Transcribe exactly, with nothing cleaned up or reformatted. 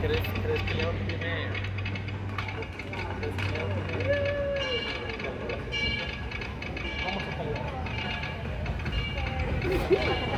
¿Crees, crees que León tiene... ¿Crees que León tiene... ¿Cómo se calibra?